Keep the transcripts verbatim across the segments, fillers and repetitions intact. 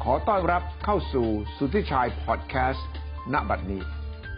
ขอต้อนรับเข้าสู่สุทธิชัยพอดแคสต์ณบัดนี้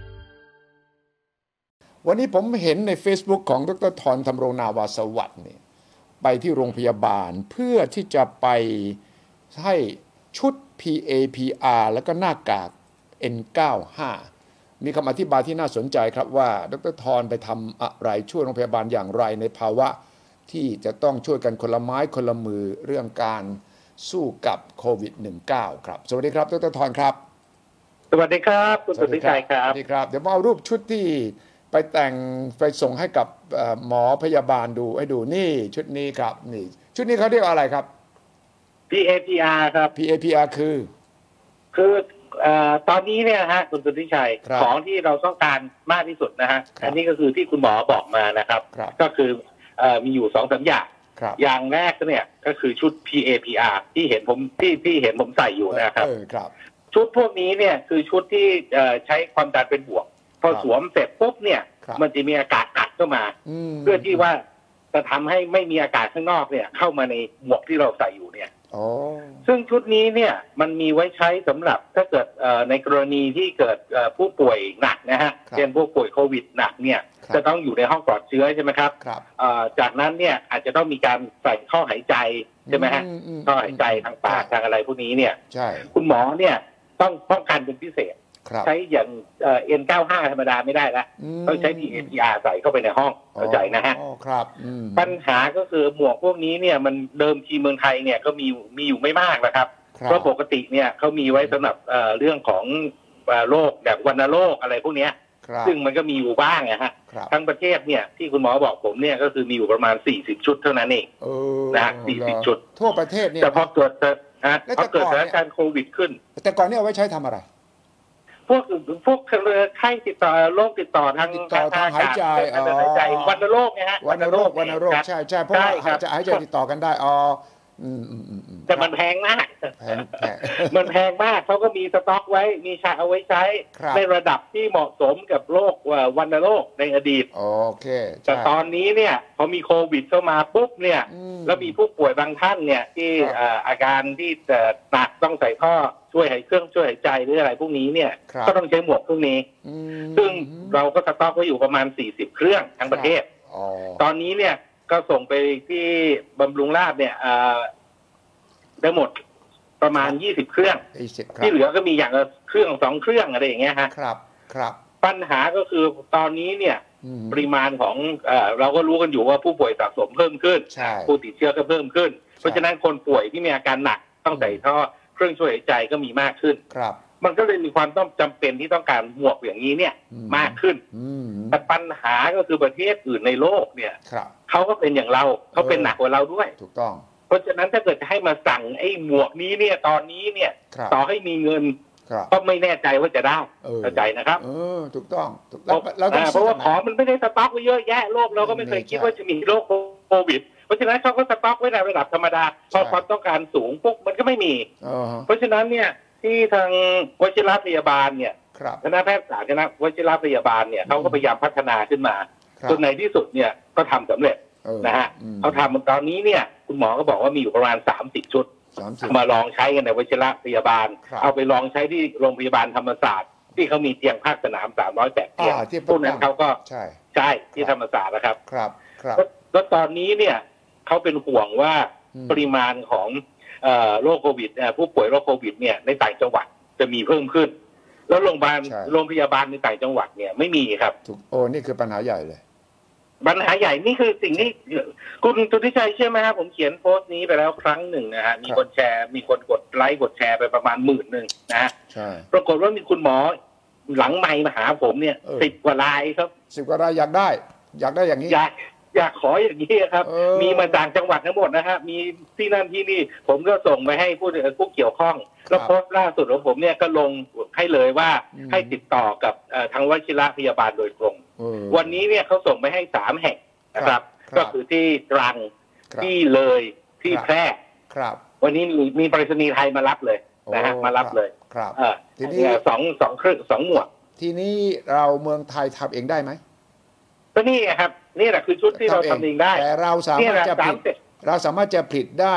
วันนี้ผมเห็นใน Facebook ของดร.ธรธรรมรงนาวาสวัสดิ์เนี่ยไปที่โรงพยาบาลเพื่อที่จะไปให้ชุด พี เอ พี อาร์ แล้วก็หน้ากาก เอ็น เก้าสิบห้า มีคำอธิบายที่น่าสนใจครับว่าดร.ธรไปทำอะไรช่วยโรงพยาบาลอย่างไรในภาวะที่จะต้องช่วยกันคนละไม้คนละมือเรื่องการสู้กับโควิด สิบเก้า ครับสวัสดีครับดร.ธรครับสวัสดีครับคุณสุทธิชัยครับสวัสดีครับเดี๋ยวมาเอารูปชุดที่ไปแต่งไปส่งให้กับหมอพยาบาลดูให้ดูนี่ชุดนี้ครับนี่ชุดนี้เขาเรียกอะไรครับพี เอ พี อาร์ ครับพี เอ พี อาร์ คือคือตอนนี้เนี่ยฮะคุณสุทธิชัยของที่เราต้องการมากที่สุดนะฮะอันนี้ก็คือที่คุณหมอบอกมานะครับก็คือมีอยู่สองสามอย่างอย่างแรกเนี่ยก็คือชุด พี เอ พี อาร์ ที่เห็นผมที่ที่เห็นผมใส่อยู่นะครับชุดพวกนี้เนี่ยคือชุดที่ใช้ความดันเป็นบวกพอสวมเสร็จปุ๊บเนี่ยมันจะมีอากาศอัดเข้ามาเพื่อที่ว่าจะทำให้ไม่มีอากาศข้างนอกเนี่ยเข้ามาในหมวกที่เราใส่อยู่เนี่ยซึ่งชุดนี้เนี่ยมันมีไว้ใช้สำหรับถ้าเกิดในกรณีที่เกิดผู้ป่วยหนักนะฮะเช่นผู้ป่วยโควิดหนักเนี่ยจะต้องอยู่ในห้องปลอดเชื้อใช่ไหมครับจากนั้นเนี่ยอาจจะต้องมีการใส่ท่อหายใจใช่ไหมฮะท่อหายใจทางปากทางอะไรพวกนี้เนี่ยคุณหมอเนี่ยต้องป้องกันเป็นพิเศษใช้อย่างเอ็น เก้าสิบห้า ธรรมดาไม่ได้แล้วต้องใช้ พี เอ พี อาร์ ใส่เข้าไปในห้องเข้าใจนะฮะปัญหาก็คือหมวกพวกนี้เนี่ยมันเดิมทีเมืองไทยเนี่ยก็มีมีอยู่ไม่มากนะครับเพราะปกติเนี่ยเขามีไว้สำหรับเรื่องของโรคแบบวัณโรคอะไรพวกนี้ซึ่งมันก็มีอยู่บ้างนะฮะทั้งประเทศเนี่ยที่คุณหมอบอกผมเนี่ยก็คือมีอยู่ประมาณสี่สิบชุดเท่านั้นเองนะฮะสี่สิบชุดทั่วประเทศเนี่ยแต่พอเกิดนะพอเกิดสถานการณ์โควิดขึ้นแต่ก่อนเนี่ยเอาไว้ใช้ทำอะไรพวกพวกไข้ติดต่อโรคติดต่อทางทางหายใจหายใจวัณโรคไงฮะวัณโรควัณโรคใช่ใช่เพราะว่าจะหายใจติดต่อกันได้อ๋อแต่มันแพงมากมันแพงมากเขาก็มีสต็อกไว้มีชาเอาไว้ใช้ในระดับที่เหมาะสมกับโรควัณโรคในอดีตโอเคแต่ตอนนี้เนี่ยพอมีโควิดเข้ามาปุ๊บเนี่ยแล้วมีผู้ป่วยบางท่านเนี่ยที่อาการที่หนักต้องใส่ท่อช่วยหายเครื่องช่วยหายใจหรืออะไรพวกนี้เนี่ยก็ต้องใช้หมวกพวกนี้ซึ่งเราก็สต็อกไว้อยู่ประมาณสี่สิบเครื่องทั้งประเทศตอนนี้เนี่ยก็ส่งไปที่บำรุงราษฎร์เนี่ยได้หมดประมาณยี่สิบเครื่องที่เหลือก็มีอย่างละเครื่องสองเครื่องอะไรอย่างเงี้ยฮะครับครับปัญหาก็คือตอนนี้เนี่ยปริมาณของเอ่อเราก็รู้กันอยู่ว่าผู้ป่วยสะสมเพิ่มขึ้นผู้ติดเชื้อก็เพิ่มขึ้นเพราะฉะนั้นคนป่วยที่มีอาการหนักต้องใส่ท่อเครื่องช่วยหายใจก็มีมากขึ้นครับมันก็เลยมีความต้องจำเป็นที่ต้องการหมวกอย่างนี้เนี่ยมากขึ้นแต่ปัญหาก็คือประเทศอื่นในโลกเนี่ยเขาก็เป็นอย่างเราเขาเป็นหนักกว่าเราด้วยถูกต้องเพราะฉะนั้นถ้าเกิดจะให้มาสั่งไอ้หมวกนี้เนี่ยตอนนี้เนี่ยต่อให้มีเงินก็ไม่แน่ใจว่าจะได้เข้าใจนะครับเออถูกต้องถูกต้องเพราะว่าของมันไม่ได้สต็อกไว้เยอะแยะโลกเราก็ไม่เคยคิดว่าจะมีโรคโควิดเพราะฉะนั้นเขาก็สต็อกไว้ในระดับธรรมดาพอความต้องการสูงปุ๊บมันก็ไม่มีเพราะฉะนั้นเนี่ยที่ทางวชิรพยาบาลเนี่ยคณะแพทยศาสตร์คณะวชิรพยาบาลเนี่ยเขาก็พยายามพัฒนาขึ้นมาจนในที่สุดเนี่ยก็ทำสำเร็จนะฮะเขาทำตอนนี้เนี่ยคุณหมอก็บอกว่ามีอยู่ประมาณสามสิบชุดมาลองใช้กันในวชิรพยาบาลเอาไปลองใช้ที่โรงพยาบาลธรรมศาสตร์ที่เขามีเตียงภาคสนามสามร้อยแปดเตียงพวกนั้นเขาก็ใช่ใช่ที่ธรรมศาสตร์นะครับครับครับแล้วตอนนี้เนี่ยเขาเป็นห่วงว่าปริมาณของโรคโควิดผู้ป่วยโรคโควิดเนี่ยในต่างจังหวัดจะมีเพิ่มขึ้นแล้วโรงพยาบาลโรงพยาบาลในต่างจังหวัดเนี่ยไม่มีครับโอ้นี่คือปัญหาใหญ่เลยปัญหาใหญ่นี่คือสิ่งที่คุณสุทธิชัยเชื่อไหมครับผมเขียนโพสต์นี้ไปแล้วครั้งหนึ่งนะฮะมีคนแชร์มีคนกดไลค์กดแชร์ไปประมาณหมื่นหนึ่งนะปรากฏว่ามีคุณหมอหลังไมค์มาหาผมเนี่ยสิบกว่ารายครับสิบกว่ารายอยากได้อยากได้อย่างนี้อยากอยากขออย่างนี้ครับมีมาจากจังหวัดทั้งหมดนะฮะมีที่นั่นที่นี่ผมก็ส่งไปให้ผู้ผู้เกี่ยวข้องแล้วโพสต์ล่าสุดของผมเนี่ยก็ลงให้เลยว่าให้ติดต่อกับทางวชิรพยาบาลโดยตรงวันนี้เนี่ยเขาส่งไปให้สามแห่งนะครับก็คือที่ตรังที่เลยที่แพร่วันนี้มีไปรษณีย์ไทยมารับเลยนะฮะมารับเลยครับทีนี้สองสองเครื่องสองหมวกทีนี้เราเมืองไทยทำเองได้ไหมก็นี่ครับนี่แหละคือชุดที่เราทำเองได้แต่เราสามารถจะผลิตเราสามารถจะผลิตได้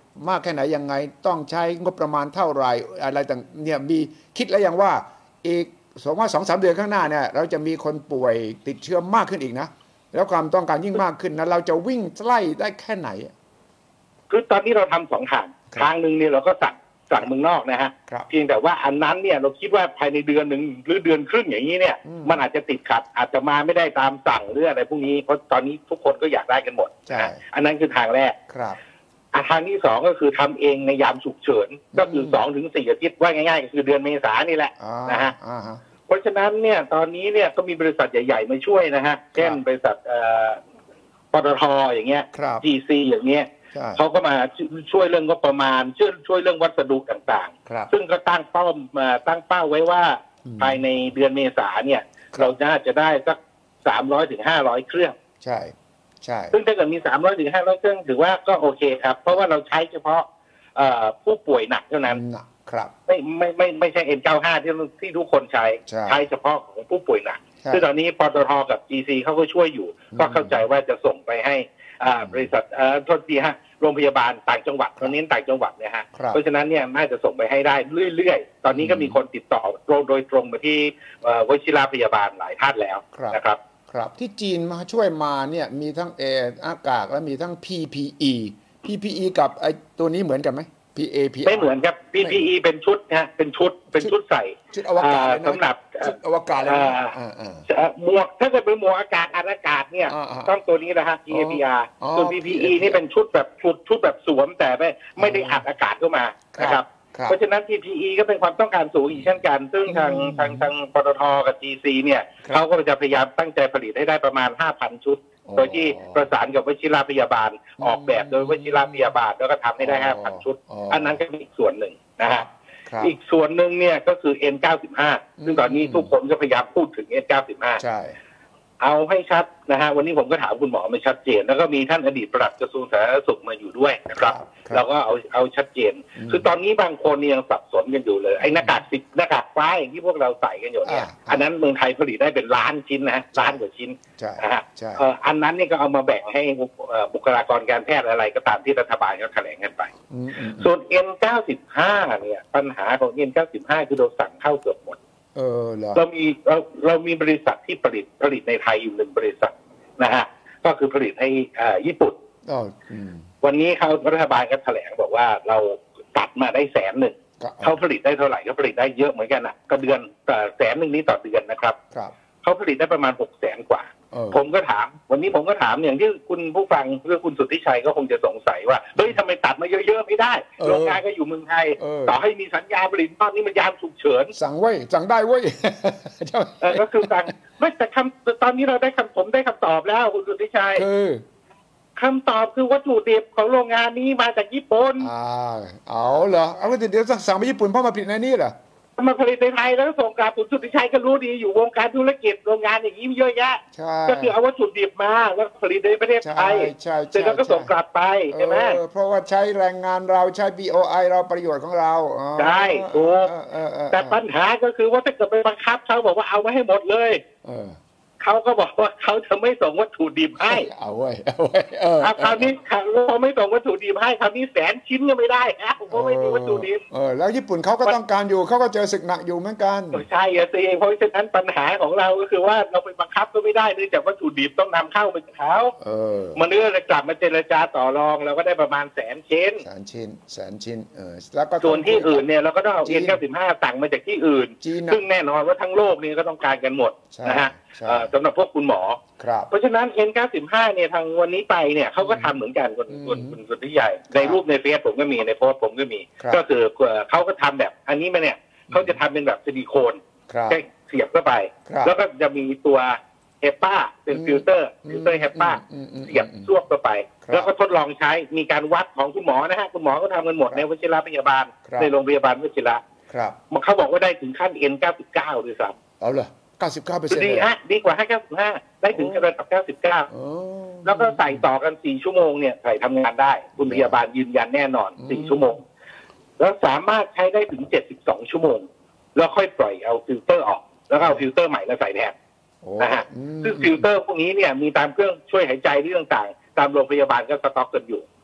มากแค่ไหนยังไงต้องใช้งบประมาณเท่าไหร่อะไรต่างเนี่ยมีคิดแล้วยังว่าอีกสองว่าสองสามเดือนข้างหน้าเนี่ยเราจะมีคนป่วยติดเชื้อมากขึ้นอีกนะแล้วความต้องการยิ่งมากขึ้นนะเราจะวิ่งไล่ได้แค่ไหนคือตอนนี้เราทำสองทางทางหนึ่งเนี่ยเราก็สั่งสั่งเมืองนอกนะฮะเพียงแต่ว่าอันนั้นเนี่ยเราคิดว่าภายในเดือนหนึ่งหรือเดือนครึ่งอย่างนี้เนี่ยมันอาจจะติดขัดอาจจะมาไม่ได้ตามสั่งหรืออะไรพวกนี้เพราะตอนนี้ทุกคนก็อยากได้กันหมดอันนั้นคือทางแรกครับทางที่สองก็คือทำเองในยามฉุกเฉินก็คือสองถึงสี่อาทิตย์ว่าง่ายๆก็คือเดือนเมษายนนี่แหละนะฮะเพราะฉะนั้นเนี่ยตอนนี้เนี่ยก็มีบริษัทใหญ่ๆมาช่วยนะฮะเช่นบริษัทปตท.อย่างเงี้ย จี ซี อย่างเงี้ยเขาก็มาช่วยเรื่องงบประมาณช่วยช่วยเรื่องวัสดุต่างๆซึ่งก็ตั้งเป้ามาตั้งเป้าไว้ว่าภายในเดือนเมษาเนี่ยเราน่าจะได้สักสามร้อยถึงห้าร้อยเครื่องใช่ใช่ซึ่งถ้าเกิดมีสามร้อยถึงห้าร้อยเครื่องถือว่าก็โอเคครับเพราะว่าเราใช้เฉพาะผู้ป่วยหนักเท่านั้นครับไม่ไม่ไม่ไม่ใช่ เอ็น เก้าสิบห้า ที่ที่ทุกคนใช้ใช้เฉพาะของผู้ป่วยหนักซึ่งตอนนี้ปตท.กับ จี ซี เขาก็ช่วยอยู่ก็เข้าใจว่าจะส่งไปให้บริษัทโทษทีฮะโรงพยาบาลต่างจังหวัดตอนนี้ต่างจังหวัดเนี่ยฮะเพราะฉะนั้นเนี่ยน่าจะส่งไปให้ได้เรื่อยๆตอนนี้ก็มีคนติดต่อโดยตรงมาที่วชิระพยาบาลหลายท่านแล้วนะครับครับที่จีนมาช่วยมาเนี่ยมีทั้งเออากาศและมีทั้ง พี พี อี พี พี อี กับไอตัวนี้เหมือนกันไหม พี เอ พี อาร์ไม่เหมือนครับ พี พี อี เป็นชุดนะเป็นชุดเป็นชุดใส่ชุดอวกาศสำหรับชุดอวกาศเลยหมวกถ้าเกิดเป็นหมวกอากาศอัดอากาศเนี่ยต้องตัวนี้นะฮะ พี เอ พี อาร์ ส่วน พี พี อี นี่เป็นชุดแบบชุดชุดแบบสวมแต่ไม่ไม่ได้อัดอากาศเข้ามานะครับเพราะฉะนั้น พี พี อี ก็เป็นความต้องการสูงอีกเช่นกันซึ่งทางทางทางปตท.กับ จี ซี เนี่ยเขาก็จะพยายามตั้งใจผลิตให้ได้ประมาณ ห้าพัน ชุดโดยที่ประสานกับวชิระพยาบาลออกแบบโดยวชิระพยาบาลแล้วก็ทำให้ได้ ห้าพัน ชุดอันนั้นก็เป็นอีกส่วนหนึ่งนะฮะอีกส่วนหนึ่งเนี่ยก็คือ เอ็น เก้าสิบห้า ซึ่งตอนนี้ทุกคนก็พยายามพูดถึง เอ็น เก้าสิบห้า ใช่เอาให้ชัดนะฮะวันนี้ผมก็ถามคุณหมอไม่ชัดเจนแล้วก็มีท่านอดีตปลัดกระทรวงสาธารณสุขมาอยู่ด้วยนะครับเราก็เอาเอาชัดเจนคือตอนนี้บางคนยังสับสนกันอยู่เลยไอ้หน้ากากสิบหน้ากากฟ้าอย่างที่พวกเราใส่กันอยู่เนี่ยอันนั้นเมืองไทยผลิตได้เป็นล้านชิ้นนะล้านกว่าชิ้นนะฮะอันนั้นนี่ก็เอามาแบ่งให้บุคลากรการแพทย์อะไรก็ตามที่รัฐบาลเขาแถลงกันไปส่วน เอ็น เก้าสิบห้า เนี่ยปัญหาของ เอ็น เก้าสิบห้า คือเราสั่งเข้าเกือบหมดเออเรามีเราเรามีบริษัทที่ผลิตผลิตในไทยอยู่หนึ่งบริษัทนะฮะก็คือผลิตให้อ่าญี่ปุ่นวันนี้เขารัฐบาลก็แถลงบอกว่าเราตัดมาได้แสนหนึ่งเขาผลิตได้เท่าไหร่ก็ผลิตได้เยอะเหมือนกันอ่ะก็เดือนแสนหนึ่งนี้ต่อเดือนนะครับเขาผลิตได้ประมาณหกแสนกว่าผมก็ถามวันนี้ผมก็ถามอย่างที่คุณผู้ฟังหรือคุณสุทธิชัยก็คงจะสงสัยว่าเฮ้ยทำไมตัดมาเยอะๆไม่ได้โรงงานก็อยู่เมืองไทยต่อให้มีสัญญาผลิตบ้างนี่มันยามฉุกเฉินสั่งไว้สั่งได้เว้ยก็คือสั่งไม่แต่คำตอนนี้เราได้คำผมได้คำตอบแล้วคุณสุทธิชัยคือคำตอบคือวัตถุดิบของโรงงานนี้มาจากญี่ปุ่นอ่าเอาเหรอเอาเดี๋ยวสั่งไปญี่ปุ่นเพราะมาผลิตในนี้เหรอมาผลิตในไทยแล้วส่งกลับคุณสุทธิชัยก็รู้ดีอยู่วงการธุรกิจโรงงานอย่างนี้เยอะแยะก็คือเอาวัตถุดิบมาแล้วผลิตในประเทศไทยเสร็จแล้วก็ส่งกลับไปใช่ไหมเพราะว่าใช้แรงงานเราใช้ บี โอ ไอ เราประโยชน์ของเราใช่ถูกแต่ปัญหาก็คือว่าถ้าเกิดไปบังคับเขาบอกว่าเอามาให้หมดเลยเขาก็บอกว่าเขาจะไม่ส่งวัตถุดิบให้เอาไว้เอาไว้เออคราวนี้เขาไม่ส่งวัตถุดิบให้คราวนี้แสนชิ้นก็ไม่ได้ครับผมก็ไม่มีวัตถุดิบเออแล้วญี่ปุ่นเขาก็ต้องการอยู่เขาก็เจอศึกหนักอยู่เหมือนกันใช่อะสิเพราะฉะนั้นปัญหาของเราก็คือว่าเราไปบังคับก็ไม่ได้เนื่องจากวัตถุดิบต้องนำเข้าไปจากเขาเออมันเรื่องจะกลับมาเจรจาต่อรองเราก็ได้ประมาณแสนชิ้นแสนชิ้นแสนชิ้นเออแล้วก็ส่วนที่อื่นเนี่ยเราก็ต้องเอา เอ็น เก้าสิบห้า สั่งมาจากที่อื่นซึ่งแน่นอนว่าทั้งโลกนี้ก็ต้องการกันหมดนะฮะสำหรับพวกคุณหมอเพราะฉะนั้น เอ็น เก้าสิบห้า เนี่ยทางวันนี้ไปเนี่ยเขาก็ทำเหมือนกันคุณคุณคุณสุทธิชัยในรูปในเฟซผมก็มีในโพสต์ผมก็มีก็คือเขาก็ทำแบบอันนี้มาเนี่ยเขาจะทำเป็นแบบซิลิโคนแค่เสียบเข้าไปแล้วก็จะมีตัวเฮปป้าเป็นฟิลเตอร์ฟิลเตอร์เฮปป้าเสียบซวบเข้าไปแล้วก็ทดลองใช้มีการวัดของคุณหมอนะฮะคุณหมอก็ทำกันหมดในวชิระพยาบาลในโรงพยาบาลวชิระเขาบอกว่าได้ถึงขั้น เอ็น เก้าสิบเก้า ด้วยซ้ำเอาเหรอเก้าสิบเก้าเปอร์เซ็นต์ดีฮะดีกว่าให้เก้าสิบห้าได้ถึงระดับเก้าสิบเก้าแล้วก็ใส่ต่อกันสี่ชั่วโมงเนี่ยใส่ทำงานได้คุณพยาบาลยืนยันแน่นอนสี่ชั่วโมงแล้วสามารถใช้ได้ถึงเจ็ดสิบสองชั่วโมงแล้วค่อยปล่อยเอาฟิลเตอร์ออกแล้วเอาฟิลเตอร์ใหม่มาใส่แทนนะฮะซึ่งฟิลเตอร์พวกนี้เนี่ยมีตามเครื่องช่วยหายใจเรื่องต่างตามโรงพยาบาลก็สต็อกกันอยู่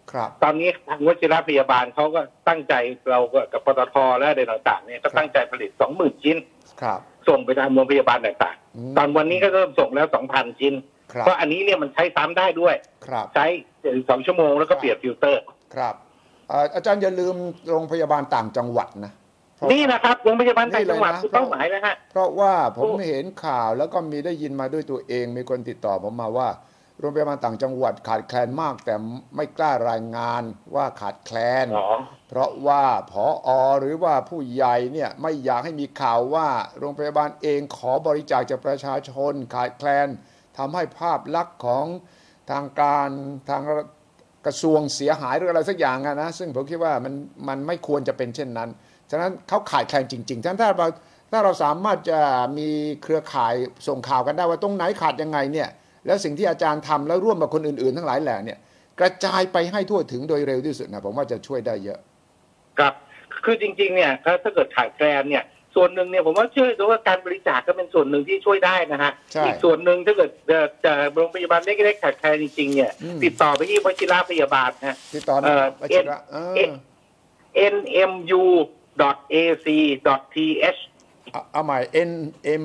ตอนนี้ทางวชิรพยาบาลเขาก็ตั้งใจเรากับปตทและอะไรต่างๆเนี่ยก็ตั้งใจผลิตสองหมื่นชิ้นส่งไปทางโรงพยาบาลต่างๆตอนวันนี้ก็เริ่มส่งแล้วสองพันชิ้นเพราะอันนี้เนี่ยมันใช้ซ้ำได้ด้วยใช้สองชั่วโมงแล้วก็เปลี่ยนฟิลเตอร์ครับอาจารย์อย่าลืมโรงพยาบาลต่างจังหวัดนะนี่นะครับโรงพยาบาลต่างจังหวัดคือเป้าหมายนะฮะเพราะว่าผมเห็นข่าวแล้วก็มีได้ยินมาด้วยตัวเองมีคนติดต่อผมมาว่าโรงพยาบาลต่างจังหวัดขาดแคลนมากแต่ไม่กล้ารายงานว่าขาดแคลนเพราะว่าผอ.หรือว่าผู้ใหญ่เนี่ยไม่อยากให้มีข่าวว่าโรงพยาบาลเองขอบริจาคจากประชาชนขาดแคลนทำให้ภาพลักษณ์ของทางการทางกระทรวงเสียหายหรืออะไรสักอย่างนะซึ่งผมคิดว่ามันมันไม่ควรจะเป็นเช่นนั้นฉะนั้นเขาขาดแคลนจริงๆฉะนั้นถ้าเราถ้าเราสามารถจะมีเครือข่ายส่งข่าวกันได้ว่าตรงไหนขาดยังไงเนี่ยแล้วสิ่งที่อาจารย์ทำแล้วร่วมกับคนอื่นๆทั้งหลายแหล่เนี่ยกระจายไปให้ทั่วถึงโดยเร็วที่สุดนะผมว่าจะช่วยได้เยอะครับคือจริงๆเนี่ยถ้าเกิดขาดแคลนเนี่ยส่วนหนึ่งเนี่ยผมว่าเชื่อว่าการบริจาคก็เป็นส่วนหนึ่งที่ช่วยได้นะฮะอีกส่วนหนึ่งถ้าเกิดจะโรงพยาบาลเล็กๆขาดแคลนจริงๆเนี่ยติดต่อไปที่วชิรพยาบาลนะติดต่อเอ่อ เอ็น เอ็ม ยู ดอท เอ ซี ดอท ที เอชเอาใหม่ N M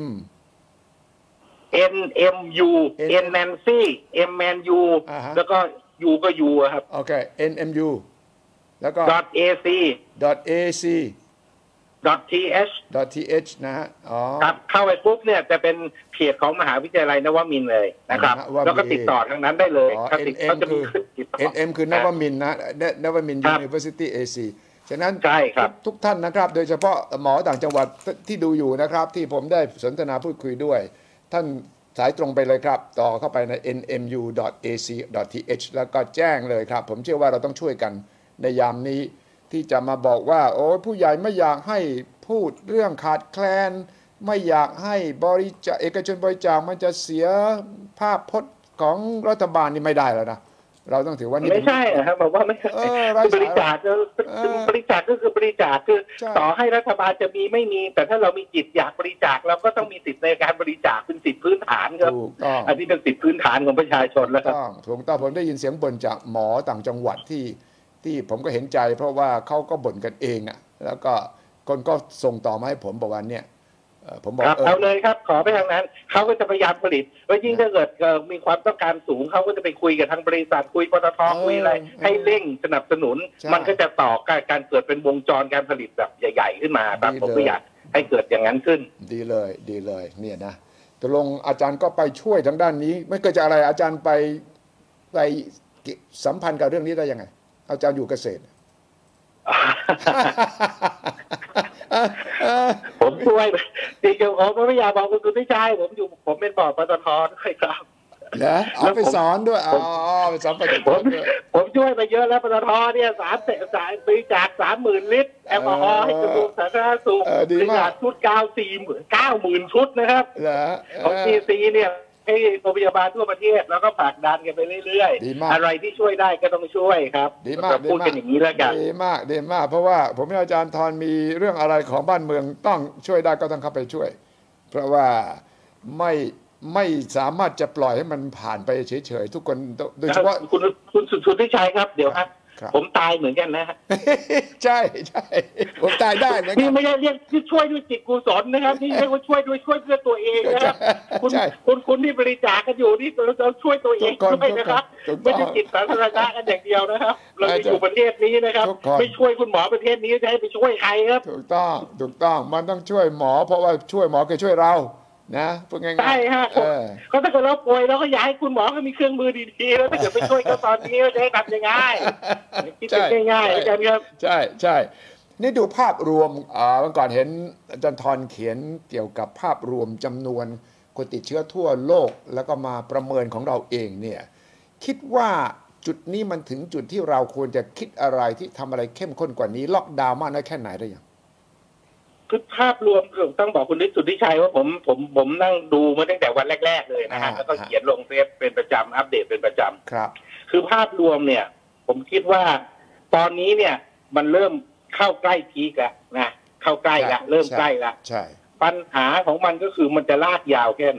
N M U N Nancy M N U แล้วก็ U ก็ U ครับโอเค N M U แล้วก็ dot ac dot ac dot th dot th นะฮะอ๋อครับเข้าไปปุ๊บเนี่ยจะเป็นเพจของมหาวิทยาลัยนวมินทร์เลยนะครับแล้วก็ติดต่อทางนั้นได้เลยถ้าติดเขาจะมี N M คือนวมินทร์นะนวมินทร์ University เอ ซี ฉะนั้นทุกท่านนะครับโดยเฉพาะหมอต่างจังหวัดที่ดูอยู่นะครับที่ผมได้สนทนาพูดคุยด้วยท่านสายตรงไปเลยครับต่อเข้าไปใน เอ็น เอ็ม ยู ดอท เอ ซี ดอท ที เอช แล้วก็แจ้งเลยครับผมเชื่อว่าเราต้องช่วยกันในยามนี้ที่จะมาบอกว่าโอ้ผู้ใหญ่ไม่อยากให้พูดเรื่องขาดแคลนไม่อยากให้บริจาคเอกชนบริจาคมันจะเสียภาพพจน์ของรัฐบาลนี่ไม่ได้แล้วนะเราต้องถือว่านี่ไม่ใช่ครับบอกว่าไม่ใช่บริจาคก็บริจาคก็คือบริจาคคือต่อให้รัฐบาลจะมีไม่มีแต่ถ้าเรามีจิตอยากบริจาคเราก็ต้องมีสิทธิ์ในการบริจาคเป็นสิทธิพื้นฐานครับอันนี้เป็นสิทธิพื้นฐานของประชาชนแล้วครับถูกต้องผมได้ยินเสียงบ่นจากหมอต่างจังหวัดที่ที่ผมก็เห็นใจเพราะว่าเขาก็บ่นกันเองอ่ะแล้วก็คนก็ส่งต่อมาให้ผมบอกว่าเนี่ยผมบอกเอาเลยครับขอไปทางนั้นเขาก็จะพยายามผลิตแล้วยิ่งถ้าเกิดมีความต้องการสูงเขาก็จะไปคุยกับทางบริษัทคุยปตทคุยอะไรให้เร่งสนับสนุนมันก็จะต่อการการเกิดเป็นวงจรการผลิตแบบใหญ่ๆขึ้นมาครับผมก็อยากให้เกิดอย่างนั้นขึ้นดีเลยดีเลยเนี่ยนะตกลงอาจารย์ก็ไปช่วยทางด้านนี้ไม่เกิดจากอะไรอาจารย์ไปไปสัมพันธ์กับเรื่องนี้ได้ยังไงอาจารย์อยู่เกษตรผมช่วยจริงๆผมไม่อยากบอกคุณคุณไม่ใช่ผมอยู่ผมเป็นบอร์ดปตทด้วยครับนะเอาไปสอนด้วยอ๋อไปสอนปตทผมผมช่วยไปเยอะแล้วปตทเนี่ยสามสายบริจาคสามหมื่นลิตรแอลกอฮอล์ให้กระทรวงสาธารณสุขบริจาคชุดเก้าสี่หมื่นเก้าหมื่นชุดนะครับของทีซีเนี่ยให้โรงพยาบาลทั่วประเทศแล้วก็ผลักดันกันไปเรื่อยๆอะไรที่ช่วยได้ก็ต้องช่วยครับดีมากพูดกันอย่างนี้แล้วกันดีมากดีมากเพราะว่าผมอาจารย์ธรมีเรื่องอะไรของบ้านเมืองต้องช่วยได้ก็ต้องเข้าไปช่วยเพราะว่าไม่ไม่สามารถจะปล่อยให้มันผ่านไปเฉยๆทุกคนโดยเฉพาะคุณคุณสุทธิชัยครับเดี๋ยวครับผมตายเหมือนกันนะใช่ใช่ผมตายได้เหมือนกันนี่ไม่ใช่เรียกที่ช่วยด้วยจิตกุศลนะครับนี่เรียกว่าช่วยด้วยช่วยเพื่อตัวเองนะครับคุณคุณคุณที่บริจาคกันอยู่นี่เราช่วยตัวเองด้วยนะครับไม่ใช่จิตสาธารณะกันอย่างเดียวนะครับเราอยู่ประเทศนี้นะครับไม่ช่วยคุณหมอประเทศนี้จะให้ไปช่วยใครครับถูกต้องถูกต้องมันต้องช่วยหมอเพราะว่าช่วยหมอคือช่วยเรานะพูดง่ายๆใช่ฮะก็ถ้าเกิดเราป่วยเราก็อยากให้คุณหมอเขามีเครื่องมือดีๆแล้วถ้าเกิดไปช่วยเขาตอนนี้จะให้ทำยังไงคิดง่ายๆกันครับใช่ใช่นี่ดูภาพรวมอ่าเมื่อก่อนเห็นอาจารย์ธรเขียนเกี่ยวกับภาพรวมจำนวนคนติดเชื้อทั่วโลกแล้วก็มาประเมินของเราเองเนี่ยคิดว่าจุดนี้มันถึงจุดที่เราควรจะคิดอะไรที่ทำอะไรเข้มข้นกว่านี้ล็อกดาวน์มากน้อยแค่ไหนได้ยังคือภาพรวมต้องบอกคุณนิสุทธิชัยว่าผมผมผมนั่งดูมาตั้งแต่วันแรกๆเลยนะฮะแล้วก็เขียนลงเฟซเป็นประจำอัปเดตเป็นประจำครับคือภาพรวมเนี่ยผมคิดว่าตอนนี้เนี่ยมันเริ่มเข้าใกล้พีกแล้วนะเข้าใกล้ละเริ่มใกล้ละใช่ปัญหาของมันก็คือมันจะลากยาวแค่ไหน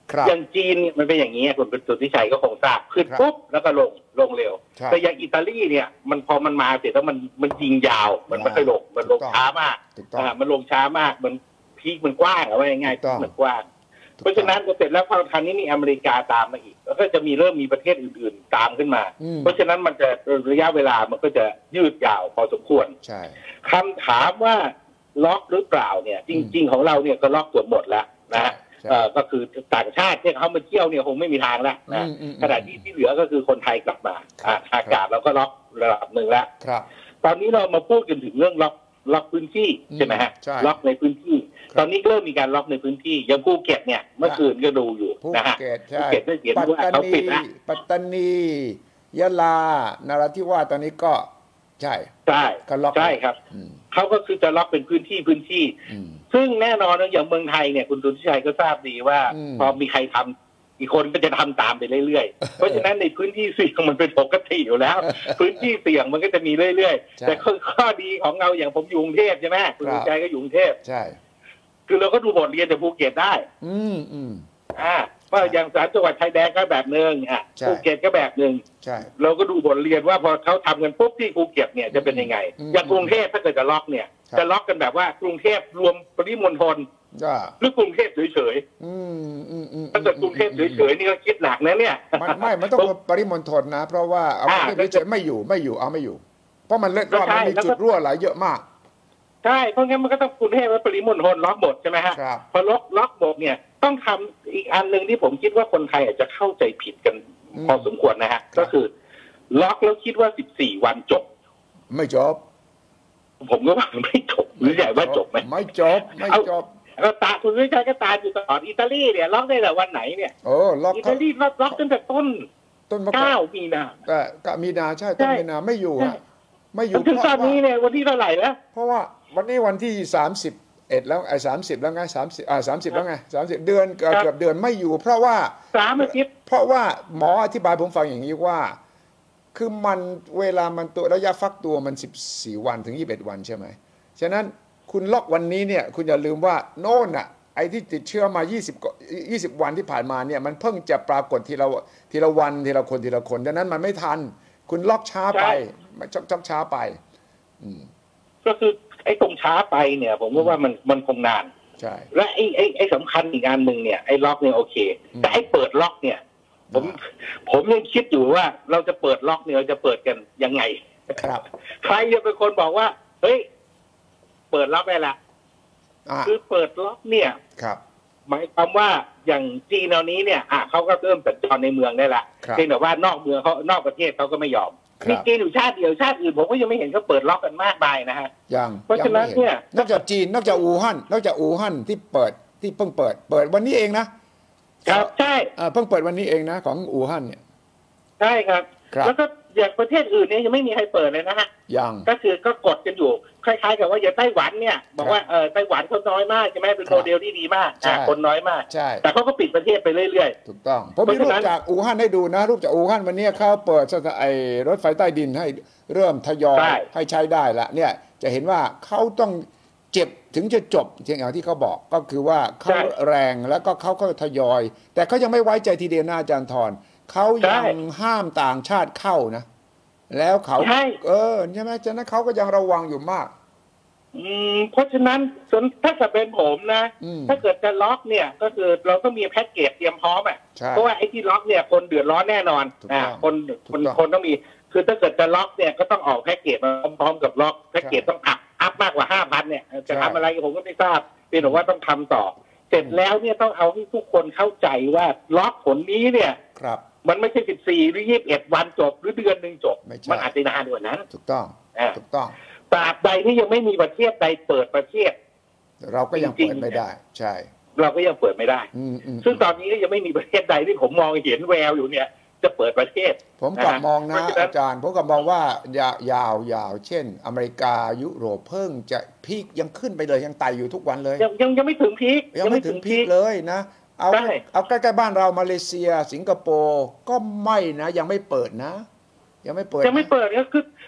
อย่างจีนมันเป็นอย่างนี้คุณสุทธิชัยก็คงทราบขึ้นปุ๊บแล้วก็ลงลงเร็วแต่อย่างอิตาลีเนี่ยมันพอมันมาเสร็จแล้วมันมันยิงยาวมันไม่ค่อยลงมันลงช้ามากอ่ามันลงช้ามากมันพีคมันกว้างเอาไว้ง่ายๆมันกว้างเพราะฉะนั้นพอเสร็จแล้วพอคราวนี้มีอเมริกาตามมาอีกแล้วก็จะมีเริ่มมีประเทศอื่นๆตามขึ้นมาเพราะฉะนั้นมันจะระยะเวลามันก็จะยืดยาวพอสมควรใช่คำถามว่าล็อกหรือเปล่าเนี่ยจริงๆของเราเนี่ยก็ล็อกเกือบหมดแล้วนะก็คือต่างชาติที่เขามาเที่ยวเนี่ยคงไม่มีทางแล้วนะขณะที่ที่เหลือก็คือคนไทยกลับมาอากาศเราก็ล็อกระดับหนึ่งแล้วตอนนี้เรามาพูดกันถึงเรื่องล็อกล็อกพื้นที่ใช่ไหมฮะล็อกในพื้นที่ตอนนี้เริ่มมีการล็อกในพื้นที่อย่างภูเก็ตเนี่ยเมื่อคืนก็ดูอยู่นะฮะภูเก็ตได้เขียนว่าเขาปิดแล้วปัตตานียะลานราธิวาสตอนนี้ก็ใช่ใช่ก็ล็อกใช่ครับเขาก็คือจะล็อกเป็นพื้นที่พื้นที่ซึ่งแน่นอนนะอย่างเมืองไทยเนี่ยคุณสุทธิชัยก็ทราบดีว่าพอมีใครทำอีกคนก็จะทำตามไปเรื่อยๆเพราะฉะนั้นในพื้นที่เสี่ยงมันเป็นปกติอยู่แล้วพื้นที่เสี่ยงมันก็จะมีเรื่อยๆแต่ข้อดีของเราอย่างผมอยู่กรุงเทพใช่ไหมคุณสุทธิชัยก็อยู่กรุงเทพใช่คือเราก็ดูบทเรียนจากภูเก็ตได้อืมอืมอ่าว่าอย่างสามจังหวัดชายแดนก็แบบหนึ่งอ่ะภูเก็ตก็แบบหนึ่งใช่เราก็ดูบทเรียนว่าพอเขาทำกันปุ๊บที่ภูเก็ตเนี่ยจะเป็นยังไงอย่างกรุงเทพถ้าเกิดจะล็อกเนี่ยจะล็อกกันแบบว่ากรุงเทพรวมปริมณฑลหรือกรุงเทพเฉยๆถ้าเกิดกรุงเทพเฉยๆนี่ก็คิดหนักนะเนี่ยไม่มันต้องปริมณฑลนะเพราะว่าเอาไม่เฉยไม่อยู่ไม่อยู่เอาไม่อยู่เพราะมันเล็ดรอดมันมีจุดรั่วไหลเยอะมากใช่เพราะงั้นมันก็ต้องกรุงเทพและปริมณฑลล็อกหมดใช่ไหมฮะพอล็อกล็อกหมดเนี่ยต้องทำอีกอันหนึ่งที่ผมคิดว่าคนไทยอาจจะเข้าใจผิดกันพอสมควรนะฮะก็คือล็อกแล้วคิดว่าสิบสี่วันจบไม่จบผมก็ว่าไม่จบหรือใหญ่ว่าจบไหมไม่จบไม่จบเราตาคุณวิชัยก็ตาอยู่ตลอดอิตาลีเนี่ยล็อกได้แต่วันไหนเนี่ยโอ้ล็อกอิตาลีล็อกล็อกตั้งแต่ต้นต้นเก้ามีนาก็มีนาใช่ต้นมีนาไม่อยู่ไม่อยู่ถึงตอนนี้เนี่ยวันที่เท่าไหร่แล้วเพราะว่าวันนี้วันที่สามสิบเอ็ดแล้วไอ้สามสิบแล้วไงสามสิบอ่าสามสิบแล้วไงสามสิบเดือนเกือบเดือนไม่อยู่เพราะว่าสามอาทิตย์เพราะว่าหมออธิบายผมฟังอย่างนี้ว่าคือมันเวลามันตัวระยะฟักตัวมันสิบสี่วันถึงยี่สิบเอ็ดวันใช่ไหมฉะนั้นคุณล็อกวันนี้เนี่ยคุณอย่าลืมว่าโน่นอ่ะไอ้ที่ติดเชื้อมายี่สิบ ยี่สิบวันที่ผ่านมาเนี่ยมันเพิ่งจะปรากฏทีละทีละวันทีละคนทีละคนดังนั้นมันไม่ทันคุณล็อกช้าไปจับจับช้าไปก็คือไอ้ตรงช้าไปเนี่ยผมว่ามันมันคงนานใช่และไอ้ไอ้ไอ้สำคัญอีกอันหนึ่งเนี่ยไอ้ล็อกเนี่ยโอเคแต่ไอ้เปิดล็อกเนี่ยผมผมยังคิดอยู่ว่าเราจะเปิดล็อกเนี่ยเราจะเปิดกันยังไงครับใครจะเป็นคนบอกว่าเฮ้ยเปิดล็อกได้ละคือเปิดล็อกเนี่ยครับหมายความว่าอย่างจีนตอนนี้เนี่ยอ่ะเขาก็เริ่มสัญจรในเมืองได้ละเพียงแต่ว่านอกเมืองเขานอกประเทศเขาก็ไม่ยอมมีจีนอยู่ชาติเดียวชาติอื่นผมก็ยังไม่เห็นเขาเปิดล็อกกันมากมายนะฮะยังเพราะฉะนั้นเนี่ยนอกจากจีนนอกจากอู่ฮั่นนอกจากอู่ฮั่นที่เปิดที่เพิ่งเปิดเปิดวันนี้เองนะครับใช่เพิ่งเปิดวันนี้เองนะของอู่ฮั่นเนี่ยใช่ครับแล้วก็อย่างประเทศอื่นเนี่ยยังไม่มีใครเปิดเลยนะฮะยังก็คือก็กดกันอยู่คล้ายๆกับว่าอย่างไต้หวันเนี่ยบอกว่าเออไต้หวันเขาน้อยมากใช่ไหมเป็นโมเดลที่ดีมากคนน้อยมากใช่แต่เขาก็ปิดประเทศไปเรื่อยๆถูกต้องผมมีรูปจากอู่ฮั่นให้ดูนะรูปจากอู่ฮั่นวันนี้เขาเปิดไอ้รถไฟใต้ดินให้เริ่มทยอยให้ใช้ได้ละเนี่ยจะเห็นว่าเขาต้องเจ็บถึงจะจบอย่างที่เขาบอกก็คือว่าเขาแรงแล้วก็เขาก็ทยอยแต่เขายังไม่ไว้ใจทีเดียวนะอาจารย์ธรเขายังห้ามต่างชาติเข้านะแล้วเขาเออใช่ไหมฉะนั้นเขาก็ยังระวังอยู่มากอืมเพราะฉะนั้นถ้าจะเป็นผมนะถ้าเกิดจะล็อกเนี่ยก็คือเราต้องมีแพ็กเกจเตรียมพร้อมอ่ะเพราะว่าไอ้ที่ล็อกเนี่ยคนเดือดร้อนแน่นอนอ่าคนคนคนต้องมีคือถ้าเกิดจะล็อกเนี่ยก็ต้องออกแพ็กเกจมาพร้อมกับล็อกแพ็กเกจต้องอัพอัพมากกว่าห้าพันเนี่ยจะทำอะไรผมก็ไม่ทราบเป็นแต่ว่าต้องทำต่อเสร็จแล้วเนี่ยต้องเอาให้ทุกคนเข้าใจว่าล็อกผลนี้เนี่ยมันไม่ใช่สิบสี่หรือยี่สิบเอ็ดวันจบหรือเดือนหนึ่งจบมันอาจจะนานกว่านั้นถูกต้องถูกต้องตราบใดที่ยังไม่มีประเทศใดเปิดประเทศเราก็ยังเปิดไม่ได้ใช่เราก็ยังเปิดไม่ได้ซึ่งตอนนี้ก็ยังไม่มีประเทศใดที่ผมมองเห็นแววอยู่เนี่ยจะเปิดประเทศผมกลับมองนะอาจารย์ผมกลับมองว่ายาวยาวเช่นอเมริกายุโรปเพิ่งจะพีคยังขึ้นไปเลยยังไต่อยู่ทุกวันเลยยังยังยังไม่ถึงพีคยังไม่ถึงพีคเลยนะเอาเอาใกล้ๆบ้านเรามาเลเซียสิงคโปร์ก็ไม่นะยังไม่เปิดนะยังไม่เปิดยังไม่เปิดก็คือคือ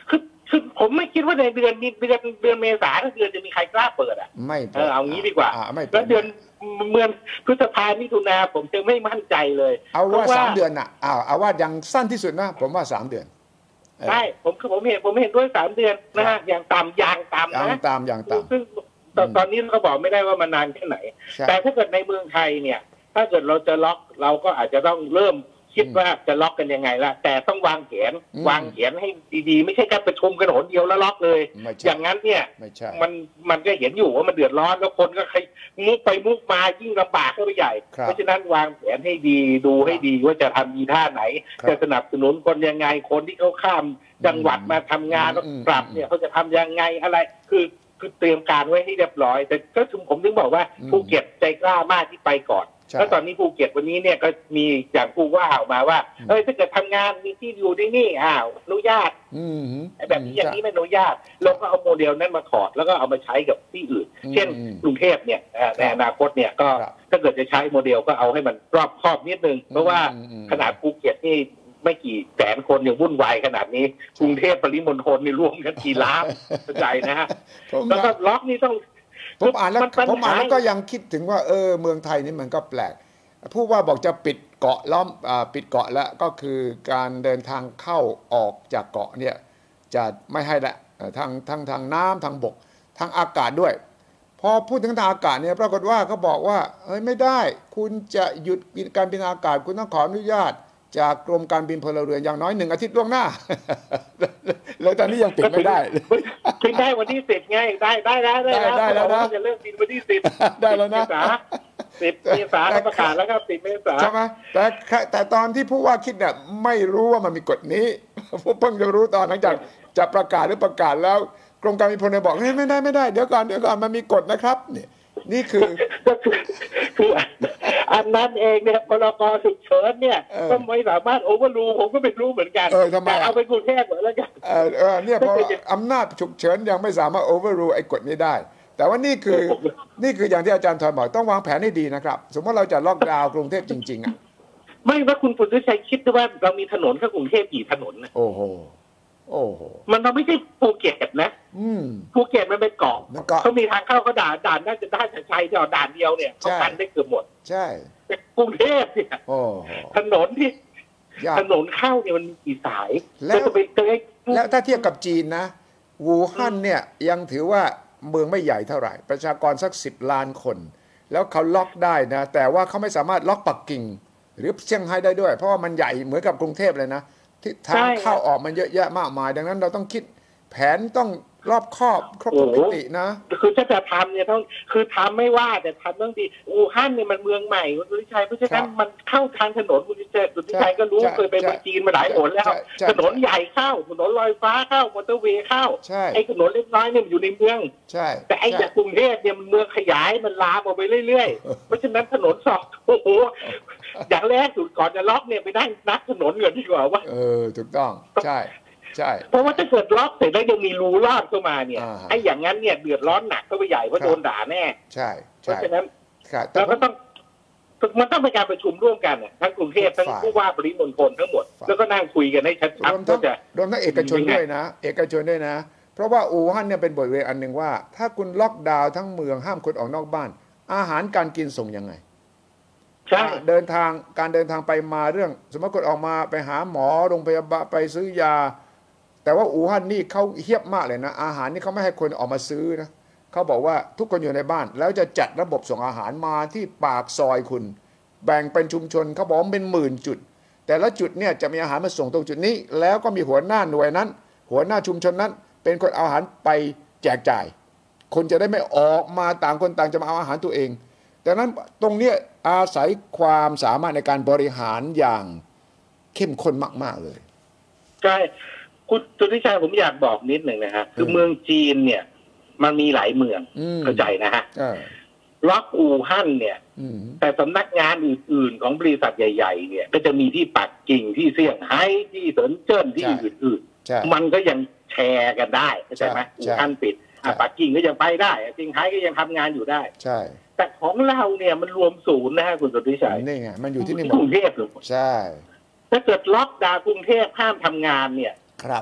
คือผมไม่คิดว่าในเดือนนี้เดือนเดือนเมษาถ้าเดือนจะมีใครกล้าเปิดอ่ะไม่เออเอางี้ดีกว่าแล้วเดือนเมื่อพฤษภามิถุนาผมยังไม่มั่นใจเลยเอาว่าสามเดือนน่ะเอาเอาว่ายังสั้นที่สุดนะผมว่าสามเดือนใช่ผมคือผมเห็นผมเห็นด้วยสามเดือนนะฮะอย่างต่ำอย่างต่ำนะอย่างต่ำอย่างต่ำซึ่งตอนนี้เราบอกไม่ได้ว่ามันนานแค่ไหนแต่ถ้าเกิดในเมืองไทยเนี่ยถ้าเกิดเราจะล็อกเราก็อาจจะต้องเริ่มคิดว่าจะล็อกกันยังไงล่ะแต่ต้องวางแผนวางแผนให้ดีๆไม่ใช่การประชุมกันหนเดียวแล้วล็อกเลยอย่างนั้นเนี่ยมันมันก็เห็นอยู่ว่ามันเดือดร้อนแล้วคนก็ใครมุกไปมุกมายิ่งลำบากเข้าไปใหญ่เพราะฉะนั้นวางแผนให้ดีดูให้ดีว่าจะทำมีท่าไหนจะสนับสนุนคนยังไงคนที่เขาข้ามจังหวัดมาทำงานแล้วกลับเนี่ยเขาจะทำยังไงอะไรคือคือเตรียมการไว้ให้เรียบร้อยแต่ก็ผมถึงบอกว่าภูเก็ตใจกล้ามากที่ไปก่อนแล้วตอนนี้ภูเก็ตวันนี้เนี่ยก็มีอย่างผู้ว่าออกมาว่าเอ้ยถ้าเกิดทำงานมีที่อยู่ที่นี่อ้าวอนุญาตแบบนี้อย่างนี้ไม่อนุญาตเราก็เอาโมเดลนั้นมาถอดแล้วก็เอามาใช้กับที่อื่นเช่นกรุงเทพเนี่ยในอนาคตเนี่ยก็ถ้าเกิดจะใช้โมเดลก็เอาให้มันรอบครอบนิดนึงเพราะว่าขนาดภูเก็ตนี่ไม่กี่แสนคนยังวุ่นวายขนาดนี้กรุงเทพปริมณฑลนี่รวมกันกี่ล้านเข้าใจนะฮะแล้วก็ล็อกนี่ต้องผมอ่านแล้วผมอ่านแล้วก็ยังคิดถึงว่าเออเมืองไทยนี่มันก็แปลกผู้ว่าบอกจะปิดเกาะล้อมปิดเกาะแล้วก็คือการเดินทางเข้าออกจากเกาะเนี่ยจะไม่ให้ละทางทางทางน้ำทางบกทางอากาศด้วยพอพูดถึงทางอากาศเนี่ยปรากฏว่าเขาบอกว่าเฮ้ยไม่ได้คุณจะหยุดการบินอากาศคุณต้องขออนุญาตจากกรมการบินพลเรือนอย่างน้อยหนึ่งอาทิตย์ล่วงหน้าแล้วตอนนี้ยังปิดไม่ได้ปิดได้วันที่สิบไงได้ได้แล้วได้แล้วได้แล้วนะจะเริ่มบินวันที่สิบได้แล้วนะสิบเมษาประกาศแล้วครับสิบเมษาใช่ไหมแต่แต่ตอนที่ผู้ว่าคิดเนี่ยไม่รู้ว่ามันมีกฎนี้ผมเพิ่งจะรู้ตอนหลังจากจะประกาศหรือประกาศแล้วกรมการบินพลเรือนบอกไม่ได้ไม่ได้เดี๋ยวก่อนเดี๋ยวก่อนมันมีกฎนะครับเนี่ยนี่คือคืออันนั้นเองเนี่ยพรกฉุกเฉินเนี่ยก็ไม่สามารถโอเวอร์รูผมก็ไม่รู้เหมือนกันแต่เอาไปกรุงเทพเหมือนแล้วกันเออเออเนี่ยพออำนาจฉุกเฉินยังไม่สามารถโอเวอร์รูไอ้กฎนี้ได้แต่ว่านี่คือนี่คืออย่างที่อาจารย์ทอนบอกต้องวางแผนให้ดีนะครับสมมติเราจะล็อกดาวน์กรุงเทพจริงๆอ่ะไม่ว่าคุณปุถุชัยคิดว่าเรามีถนนแค่กรุงเทพกี่ถนนนะโอ้โหโอ้โหมันเราไม่ใช่ภูเก็ตนะภูเก็ตมันเป็นเกาะเขามีทางเข้าเขาด่านด่านน่าจะได้จะใช้เดียวด่านเดียวเนี่ยเขากันได้เกือบหมดใช่กรุงเทพเนี่ยถนนที่ถนนเข้าเนี่ยมันมีกี่สายแล้วแล้วถ้าเทียบกับจีนนะวูฮั่นเนี่ยยังถือว่าเมืองไม่ใหญ่เท่าไหร่ประชากรสักสิบล้านคนแล้วเขาล็อกได้นะแต่ว่าเขาไม่สามารถล็อกปักกิ่งหรือเซี่ยงไฮ้ได้ด้วยเพราะว่ามันใหญ่เหมือนกับกรุงเทพเลยนะที่ทางเข้าออกมันเยอะแยะมากมายดังนั้นเราต้องคิดแผนต้องรอบคอบครบทุกมิตินะคือถ้าจะทำเนี่ยต้องคือทำไม่ว่าแต่ทำต้องดีอู่ฮั่นเนี่ยมันเมืองใหม่คุณสุริชัยเพราะฉะนั้นมันเข้าทางถนนคุณสุริชัยคุณสุริชัยก็รู้เคยไปเมืองจีนมาหลายหนแล้วถนนใหญ่เข้าถนนลอยฟ้าเข้ามอเตอร์เวย์เข้าไอ้ถนนเล็กน้อยเนี่ยมันอยู่ในเมืองแต่ไอ้จากกรุงเทพเนี่ยมันเมืองขยายมันลามออกไปเรื่อยๆเพราะฉะนั้นถนนสองโอ้โหอย่างแรกสุดก่อนจะล็อกเนี่ยไปนั่งนัดถนนก่อนดีกว่าว่าเออถูกต้องใช่ใช่เพราะว่าถ้าเกิดล็อกเสร็จแล้วยังมีรูลอดเข้ามาเนี่ยไอ้อย่างนั้นเนี่ยเดือดร้อนหนักเข้าไปใหญ่เพราะโดนด่าแน่ใช่เพราะฉะนั้นเราก็ต้องมันต้องเป็นการประชุมร่วมกันทั้งกรุงเทพทั้งผู้ว่าปริมณฑลทั้งหมดแล้วก็นั่งคุยกันให้ชัดๆรวมทั้งรวมทั้งเอกชนด้วยนะเอกชนด้วยนะเพราะว่าอู่ฮั่นเนี่ยเป็นบทเรียนอันหนึ่งว่าถ้าคุณล็อกดาวน์ทั้งเมืองห้ามคนออกนอกบ้านอาหารการกินส่งยังไงเดินทางการเดินทางไปมาเรื่องสมมติคนออกมาไปหาหมอโรงพยาบาลไปซื้อยาแต่ว่าอู่ฮั่นนี่เขาเฮี้ยบมากเลยนะอาหารนี่เขาไม่ให้คนออกมาซื้อนะเขาบอกว่าทุกคนอยู่ในบ้านแล้วจะจัดระบบส่งอาหารมาที่ปากซอยคุณแบ่งเป็นชุมชนเขาบอกเป็นหมื่นจุดแต่ละจุดเนี่ยจะมีอาหารมาส่งตรงจุดนี้แล้วก็มีหัวหน้าหน่วยนั้นหัวหน้าชุมชนนั้นเป็นคนเอาอาหารไปแจกจ่ายคนจะได้ไม่ออกมาต่างคนต่างจะมาเอาอาหารตัวเองดังนั้นตรงนี้อาศัยความสามารถในการบริหารอย่างเข้มข้นมากๆเลยใช่คุณสุริชัยผมอยากบอกนิดหนึ่งนะฮะคือเมืองจีนเนี่ยมันมีหลายเมืองเข้าใจนะฮะล็อกอู่ฮั่นเนี่ยแต่สำนักงานอื่นๆของบริษัทใหญ่ๆเนี่ยก็จะมีที่ปักกิ่งที่เซี่ยงไฮ้ที่เซินเจิ้นที่อื่นๆมันก็ยังแชร์กันได้เข้าใจไหมอู่ฮั่นปิดปักกิ่งก็ยังไปได้เซี่ยงไฮ้ก็ยังทำงานอยู่ได้ใช่แต่ของเราเนี่ยมันรวมศูนย์นะฮะคุณสุริชัยนี่ไงมันอยู่ที่นี่กรุงเทพใช่ถ้าเกิดล็อกดาวน์กรุงเทพห้ามทำงานเนี่ยครับ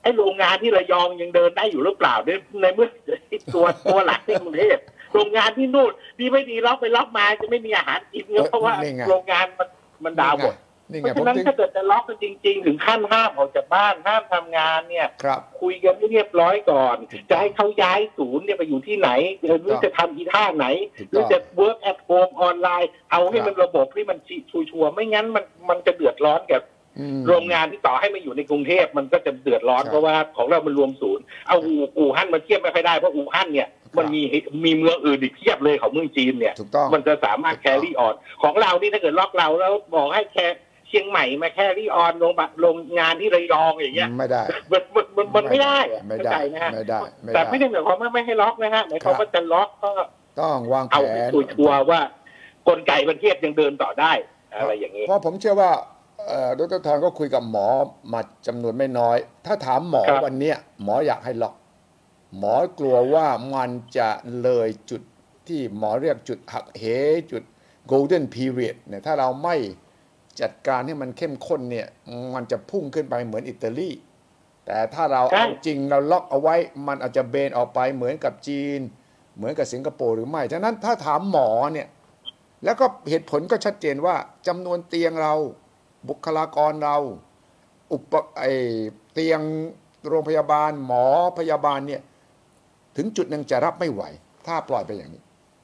ไอ้โรงงานที่ระยองยังเดินได้อยู่หรือเปล่าในเมื่อตัวตัวหลักที่กรุงเทพโรงงานที่นู่นดีไม่ดีล็อกไปล็อกมาจะไม่มีอาหารกินเพราะว่าโรงงานมันมันดาวหมดเพราะฉะนั้นถ้าเกิดจะล็อกกันจริงๆถึงขั้นห้ามออกจากบ้านห้ามทำงานเนี่ยคุยกันให้เรียบร้อยก่อนจะให้เขาย้ายศูนย์เนี่ยไปอยู่ที่ไหนหรือจะทำอีท่าไหนหรือจะ work at home ออนไลน์เอาให้มันระบบที่มันชัวร์ไม่งั้นมันมันจะเดือดร้อนกับโรงงานที่ต่อให้มาอยู่ในกรุงเทพมันก็จะเดือดร้อนเพราะว่าของเรามันรวมศูนย์เอาอู่ฮั่นมาเทียบไม่ค่อยได้เพราะอู่ฮั่นเนี่ยมันมีมีเมืองอื่นอีกเทียบเลยของเมืองจีนเนี่ยมันจะสามารถแครี่ออนของเรานี่ถ้าเกิดล็อกเราแล้วบอกให้แค่เชียงใหม่มาแครี่ออนโรงโรงงานที่ระยองอย่างเงี้ยไม่ได้มันมันมันไม่ได้ไม่ได้นะฮะแต่ไม่ได้หมายความว่าไม่ให้ล็อกนะฮะหมายความว่าจะล็อกก็ต้องวางแผนเอาชัวร์ว่ากลไกประเทศยังเดินต่อได้อะไรอย่างนี้เพราะผมเชื่อว่าดร.ธรก็คุยกับหมอมาจำนวนไม่น้อยถ้าถามหมอวันนี้หมออยากให้ล็อกหมอกลัวว่ามันจะเลยจุดที่หมอเรียกจุดหักเหจุด golden period เนี่ยถ้าเราไม่จัดการให้มันเข้มข้นเนี่ยมันจะพุ่งขึ้นไปเหมือนอิตาลีแต่ถ้าเราเอาจริงเราล็อกเอาไว้มันอาจจะเบนออกไปเหมือนกับจีนเหมือนกับสิงคโปร์หรือไม่ฉะนั้นถ้าถามหมอเนี่ยแล้วก็เหตุผลก็ชัดเจนว่าจำนวนเตียงเราบุคลากรเราอุปไอเตียงโรงพยาบาลหมอพยาบาลเนี่ยถึงจุดหนึ่งจะรับไม่ไหวถ้าปล่อยไปอย่างนี้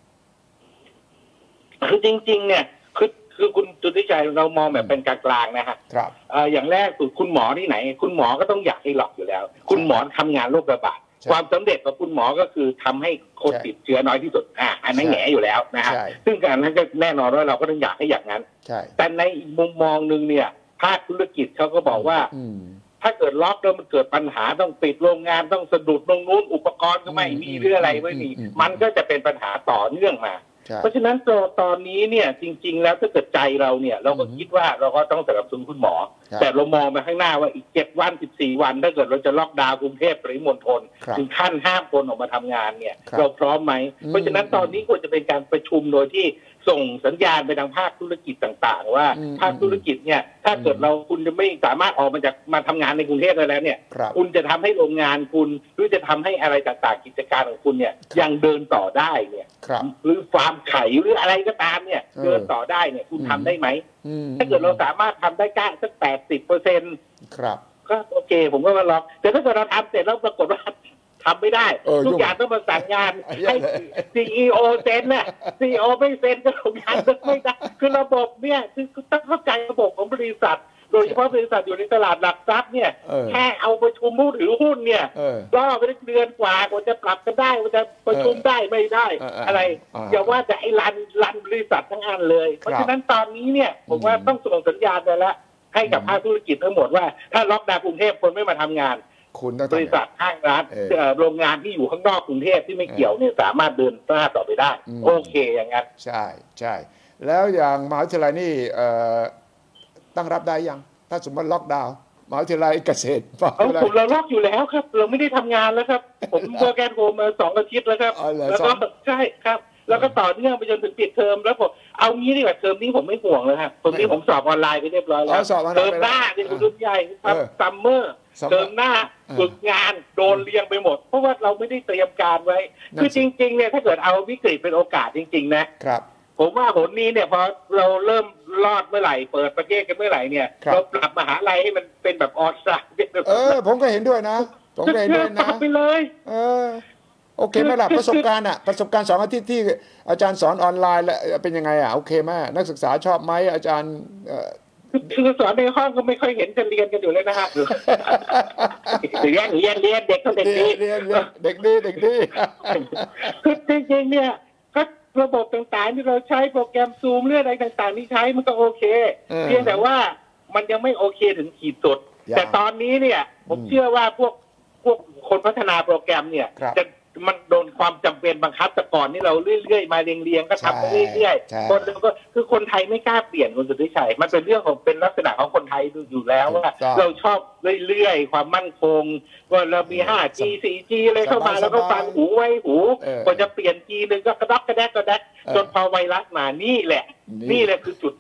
คือจริงๆเนี่ยคือคือคุณจุติชัยเรามองแบบเป็นกลางๆนะฮะครับอย่างแรกสุดคุณหมอที่ไหนคุณหมอก็ต้องอยากให้ล็อกอยู่แล้วคุณหมอทำงานโรคระบาดความสำเร็จของคุณหมอก็คือทำให้คนติดเชื้อน้อยที่สุดอ่าอันนั้นแง่อยู่แล้วนะฮะซึ่งการนั้นก็แน่นอนว่าเราก็ต้องอยากให้อย่างนั้นแต่ในอีกมุมมองนึงเนี่ยภาคธุรกิจเขาก็บอกว่าถ้าเกิดล็อกแล้วมันเกิดปัญหาต้องปิดโรงงานต้องสะดุดตรงนู้นอุปกรณ์ก็ไม่มีหรืออะไรไม่มีมันก็จะเป็นปัญหาต่อเนื่องมาเพราะฉะนั้นตอนนี้เนี่ยจริงๆแล้วถ้าเกิดใจเราเนี่ยเราก็คิดว่าเราก็ต้องสนับสนุนคุณหมอแต่เรามองไปข้างหน้าว่าอีกเจ็ดวันสิบสี่วันถ้าเกิดเราจะล็อกดาวน์กรุงเทพปริมณฑลถึงขั้นห้ามคนออกมาทำงานเนี่ยเราพร้อมไหมเพราะฉะนั้นตอนนี้ควรจะเป็นการประชุมโดยที่ส่งสัญญาณไปทางภาคธุรกิจต่างๆว่าภาคธุรกิจเนี่ยถ้าเกิดเราคุณจะไม่สามารถออกมาจากมาทำงานในกรุงเทพได้แล้วเนี่ยคุณจะทำให้โรงงานคุณหรือจะทำให้อะไรต่างๆกิจการของคุณเนี่ยยังเดินต่อได้เนี่ยหรือฟาร์มไข่หรืออะไรก็ตามเนี่ยเดินต่อได้เนี่ยคุณทำได้ไหมถ้าเกิดเราสามารถทำได้ก้าสักแปดสิบเปอร์เซ็นต์ก็โอเคผมก็มาลองแต่ถ้าเกิดเราทำเสร็จแล้วปรากฏว่าทำไม่ได้ทุกอย่างต้องมาสั่งงานให้ ซี อี โอ เซ็นน่ะ ซี อี โอ ไม่เซ็นก็ทำงานไม่ได้คือระบบเนี่ยคือต้องเข้าใจระบบของบริษัทโดยเฉพาะบริษัทอยู่ในตลาดหลักทรัพย์เนี่ยแค่เอาประชุมผู้ถือหุ้นเนี่ยล่อไปได้เดือนกว่ากว่าจะปรับกันได้กว่าจะประชุมได้ไม่ได้อะไรอย่าว่าแต่ไอ้รันรันบริษัททั้งอันเลยเพราะฉะนั้นตอนนี้เนี่ยผมว่าต้องส่งสัญญาณไปแล้วให้กับภาคธุรกิจทั้งหมดว่าถ้าล็อกดาวน์กรุงเทพคนไม่มาทำงานบริษัทห้างร้านโรงงานที่อยู่ข้างนอกกรุงเทพที่ไม่เกี่ยวเนี่ยสามารถเดินหน้าต่อไปได้โอเคอย่างนั้นใช่ใช่แล้วอย่างมหาวิทยาลัยนี่ตั้งรับได้ยังถ้าสมมติล็อกดาวน์มหาวิทยาลัยเกษตรผมเราล็อกอยู่แล้วครับเราไม่ได้ทำงานแล้วครับผมเวิร์กแอทโฮมมาสองอาทิตย์แล้วครับแล้วก็ใช่ครับแล้วก็ต่อเนื่องไปจนถึงปิดเทอมแล้วผมเอางี้ดีกว่าเทอมนี้ผมไม่ห่วงเลยครับเทอมนี้ผมสอบออนไลน์ไปเรียบร้อยแล้วเทอมหน้าเป็นรุ่นใหญ่ครับซัมเมอร์เทอมหน้าฝึกงานโดนเรียงไปหมดเพราะว่าเราไม่ได้เตรียมการไว้คือจริงๆเนี่ยถ้าเกิดเอาวิกฤตเป็นโอกาสจริงๆนะครับผมว่าผลนี้เนี่ยพอเราเริ่มรอดเมื่อไหร่เปิดประเทศกันเมื่อไหร่เนี่ยเราปรับมหาลัยให้มันเป็นแบบออนไลน์เออผมก็เห็นด้วยนะผมก็เห็นด้วยนะไปเลยเออโอเคไหมล่ะประสบการณ์อะประสบการณ์สองอาทิตย์ที่อาจารย์สอนออนไลน์แล้วเป็นยังไงอะโอเคไหมนักศึกษาชอบไหมอาจารย์คือสอนในห้องก็ไม่ค่อยเห็นจะเรียนกันอยู่เลยนะฮะเรียนเรียนเรียนเด็กก็เด็กดีเรียนเด็กดีเด็กดีคือจริงๆเนี่ยก็ระบบต่างๆที่เราใช้โปรแกรมซูมเรื่องอะไรต่างๆที่ใช้มันก็โอเคเพียงแต่ว่ามันยังไม่โอเคถึงขีดสุดแต่ตอนนี้เนี่ยผมเชื่อว่าพวกพวกคนพัฒนาโปรแกรมเนี่ยจะมันโดนความจำเป็นบังคับแต่ก่อนนี่เราเรื่อยๆมาเรียงๆก็ทำไปเรื่อยๆคนเราก็คือคนไทยไม่กล้าเปลี่ยนคุณสุทธิชัยมันเป็นเรื่องของเป็นลักษณะของคนไทยอยู่แล้วว่าเราชอบเรื่อยๆความมั่นคงว่าเรามี ห้าจี สี่จี อะไรเข้ามาแล้วก็ฟังหูไว้หูพอจะเปลี่ยนจีนึงก็กระดักกระแดกกระแดกจนพอไวรัสมานี่แหละนี่แหละคือจุดเปลี่ยน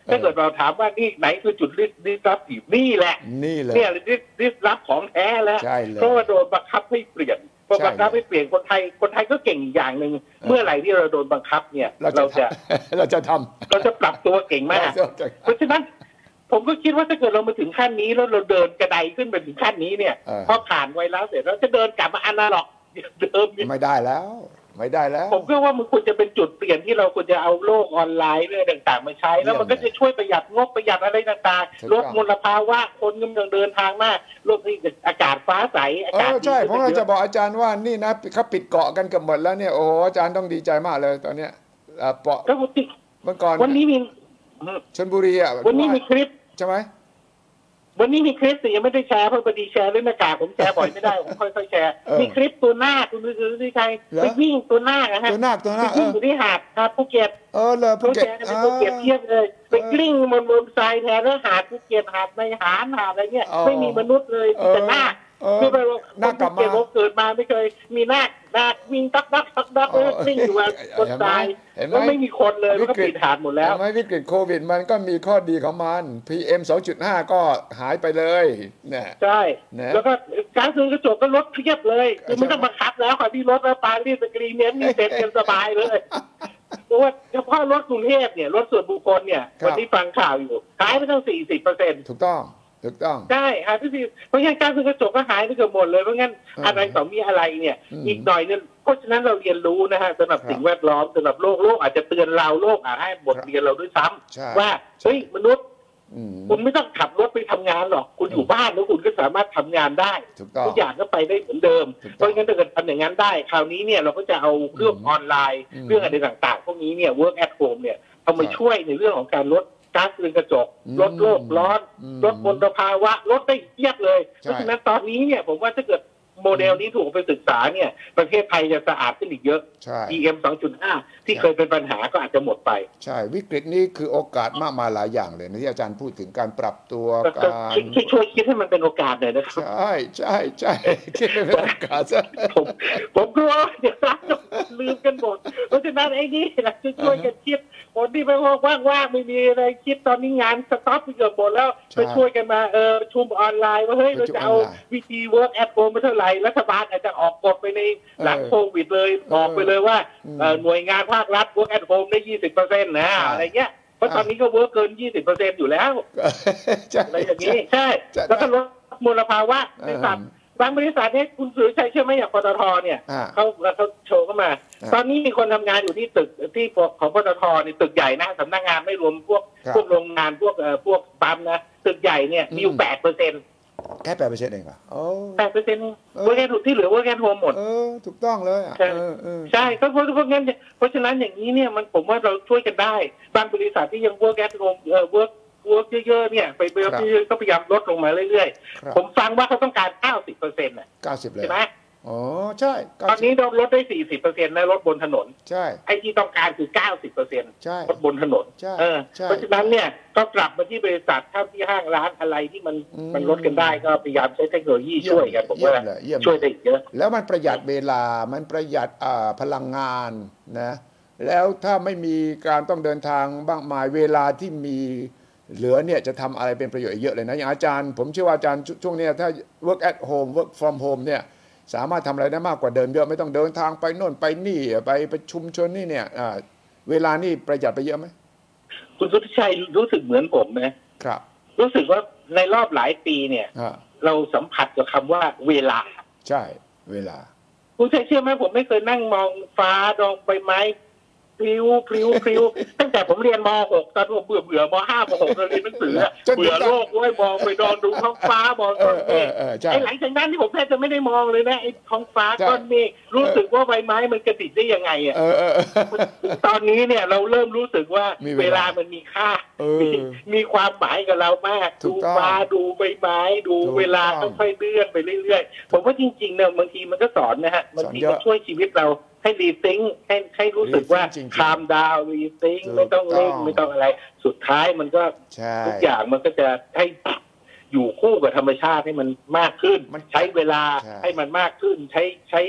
ถ้าเกิดเราถามว่านี่ไหนคือจุดริดรับผิดนี่แหละนี่แหละเนี่ยริดรับของแท้แล้วเพราะว่าโดนบังคับให้เปลี่ยนพอบังคับให้เปลี่ยนคนไทยคนไทยก็เก่งอย่างหนึ่งเมื่อไหร่ที่เราโดนบังคับเนี่ยเราจะเราจะทำเราจะปรับตัวเก่งมากเพราะฉะนั้นผมก็คิดว่าถ้าเกิดเรามาถึงขั้นนี้แล้วเราเดินกระไดขึ้นไปถึงขั้นนี้เนี่ยพอผ่านไวรัสเสร็จเราจะเดินกลับมาอนาล็อกเดิมไม่ได้แล้วไม่ได้แล้วผมก็ว่ามันควรจะเป็นจุดเปลี่ยนที่เราควรจะเอาโลกออนไลน์เรื่องต่างๆมาใช้แล้วมันก็จะช่วยประหยัดงบประหยัดอะไรต่างๆลดมลภาวะคนกำลังเดินทางมากลดอากาศฟ้าใสอากาศใช่ผมจะบอกอาจารย์ว่านี่นะเขาปิดเกาะกันกับหมดแล้วเนี่ยโอ้อาจารย์ต้องดีใจมากเลยตอนเนี้ยเปาะเมื่อก่อนวันนี้มีชลบุรีอ่ะวันนี้มีคลิปใช่ไหมวันนี้มีคลิปแต่ยังไม่ได้แชร์เพราะพอดีแชร์เรื่องหน้ากากผมแชร์บ่อยไม่ได้ผมค่อยๆแชร์มีคลิปตัวหน้าคุณดูดูที่ใครไปวิ่งตัวหน้านะฮะตัวหน้าตัวหน้าวิ่งอยู่ที่หาดหาดภูเก็ตเออเลยภูเก็ตเป็นภูเก็ตเทียบเลยไปกลิ้งบนบนทรายแทนแล้วหาดภูเก็ตหาดในหาดหาดอะไรเงี้ยไม่มีมนุษย์เลยแต่หน้าคือไปหน้ากลับมาเกิดมาไม่เคยมีหน้าหน้าวิ่งตักตักตักตักแล้วกลิ้งอยู่บนทรายแล้วไม่มีคนเลยมันก็ปิดหาดหมดแล้วไม่วิกฤตโควิดมันก็มีข้อดีของมัน พี เอ็ม สองจุดห้า ก็หายไปเลยเนี่ยใช่แล้วก็การซื้อกระจกก็ลดเพียบเลยคือไม่ต้องบังคับแล้วค่ะที่รถแล้วปารีสสกรีเมนต์นี่เซ็ตกันสบายเลยเพราะว่าเฉพาะรถกรุงเทพเนี่ยรถส่วนบุคคลเนี่ยวันที่ฟังข่าวอยู่หายไปตั้ง สี่สิบเปอร์เซ็นต์ถูกต้องถูกต้องใช่หายไปสิเพราะงั้นการซื้อกระจกก็หายไปเกือบหมดเลยเพราะงั้นอะไรต่อมีอะไรเนี่ยอีกหน่อยเนี่ยเพราะฉะนั้นเราเรียนรู้นะฮะสำหรับสิ่งแวดล้อมสำหรับโลกโลกอาจจะเตือนเราโลกอาจให้บทเรียนเราด้วยซ้ำว่าเฮ้ยมนุษย์คุณไม่ต้องขับรถไปทำงานหรอกคุณอยู่บ้านแล้วคุณก็สามารถทำงานได้ทุกอย่างก็ไปได้เหมือนเดิมเพราะงั้นถ้าเกิดทำอย่างนั้นได้คราวนี้เนี่ยเราก็จะเอาเรื่องออนไลน์เรื่องอะไรต่างๆพวกนี้เนี่ย work at home เนี่ยเอามาช่วยในเรื่องของการลดก๊าซเรือนกระจกลดโลกร้อนลดมลภาวะลดได้เยอะเลยเพราะฉะนั้นตอนนี้เนี่ยผมว่าถ้าเกิดโมเดลนี้ถูกไปศึกษาเนี่ยประเทศไทยจะสะอาดขึ้นอีกเยอะ พี เอ็ม สองจุดห้า ที่เคยเป็นปัญหาก็อาจจะหมดไปใช่วิกฤตนี้คือโอกาสมากมายหลายอย่างเลยนะที่อาจารย์พูดถึงการปรับตัวการช่วยคิดให้มันเป็นโอกาสหน่อยนะครับใช่ใช่ใช่คิดให้เป็นโอกาสผมผมกลัวเดี๋ยวเราจะลืมกันหมดเพราะฉะนั้นไอ้นี่เราจะช่วยกันคิดคนที่ไปว่างๆไม่มีอะไรคิดตอนนี้งานสต็อปไปเกือบหมดแล้วไปช่วยกันมาเออประชุมออนไลน์ว่าเฮ้ยเราจะเอาวิธี work at home มาเท่าไหร่รัฐบาลอาจจะออกกฎไปในหลังโควิดเลยบอกไปเลยว่าหน่วยงานภาครัฐ work at home ได้ ยี่สิบเปอร์เซ็นต์ นะอะไรเงี้ยเพราะตอนนี้ก็ work เกิน ยี่สิบเปอร์เซ็นต์ อยู่แล้วอะไรอย่างนี้ใช่แล้วก็ลดมลภาวะในสัตว์บางบริษัทเนี่ยคุณสุรชัยเชื่อไหมอย่างปตทเนี่ยเขาเขาโชว์เข้ามาตอนนี้มีคนทำงานอยู่ที่ตึกที่ของปตทในตึกใหญ่นะสำนักงานไม่รวมพวกพวกโรงงานพวกเอ่อพวกปั๊มนะตึกใหญ่เนี่ยมีอยู่แปดเปอร์เซ็นต์แค่แปดเปอร์เซ็นต์เองเหรอโอ้แปดเปอร์เซ็นต์เวอร์แกนที่เหลือเวอร์แกนโฮมหมดเออถูกต้องเลยใช่ใช่ก็เพราะเพราะงั้นเพราะฉะนั้นอย่างนี้เนี่ยมันผมว่าเราช่วยกันได้บางบริษัทที่ยังเวอร์แกนโฮมเอ่อเวิร์กเวิร์กเยอะๆเนี่ยไปเบลที่ก็พยายามลดลงมาเรื่อยๆผมฟังว่าเขาต้องการ เก้าสิบเปอร์เซ็นต์ น่ะเก้าสิบเลยใช่ไหมอ๋อใช่ตอนนี้เราลดได้ สี่สิบเปอร์เซ็นต์ นะรถบนถนนใช่ไอ้ที่ต้องการคือ เก้าสิบเปอร์เซ็นต์ใช่รถบนถนนใช่เออเพราะฉะนั้นเนี่ยก็กลับมาที่บริษัทถ้าที่ห้างร้านอะไรที่มันมันลดกันได้ก็พยายามใช้เทคโนโลยีช่วยกันผมว่าช่วยได้เยอะแล้วมันประหยัดเวลามันประหยัดพลังงานนะแล้วถ้าไม่มีการต้องเดินทางบ้างมายเวลาที่มีเหลือเนี่ยจะทำอะไรเป็นประโยชน์เยอะเลยนะอย่างอาจารย์ผมเชื่อว่าอาจารย์ช่วงนี้ถ้า work at home work from home เนี่ยสามารถทำอะไรได้มากกว่าเดิมเยอะไม่ต้องเดินทางไปโน่นไปนี่ไปประชุมชนนี่เนี่ยเวลานี่ประหยัดไปเยอะไหมคุณสุทธิชัยรู้สึกเหมือนผมไหมครับรู้สึกว่าในรอบหลายปีเนี่ยเราสัมผัสกับคำว่าเวลาใช่เวลาคุณชัยเชื่อไหมผมไม่เคยนั่งมองฟ้าดองใบไม้พลิ้วพลิ้วพลิ้วตั้งแต่ผมเรียนม หก ตอนผมเบื่อเบื่อม ห้า ม หกเราเรียนหนังสือเบื่อโลกด้วยมองไปนอนดูท้องฟ้ามองก้อนเมฆไอ้หลังจากนั้นที่ผมแทบจะไม่ได้มองเลยนะไอ้ท้องฟ้าก้อนเมฆรู้สึกว่าใบไม้มันกระดิกได้ยังไงอ่ะตอนนี้เนี่ยเราเริ่มรู้สึกว่าเวลามันมีค่ามีความหมายกับเรามากดูฟ้าดูใบไม้ดูเวลาค่อยๆเลื่อนไปเรื่อยๆผมว่าจริงๆเนี่ยบางทีมันก็สอนนะฮะบางทีมันช่วยชีวิตเราให้รีซิงค์ให้ให้รู้สึกว่าคามดาวรีซิงค์ไม่ต้องเร่งไม่ต้องอะไรสุดท้ายมันก็ทุกอย่างมันก็จะให้อยู่คู่กับธรรมชาติให้มันมากขึ้นมันใช้เวลาให้มันมากขึ้นใช้ใช้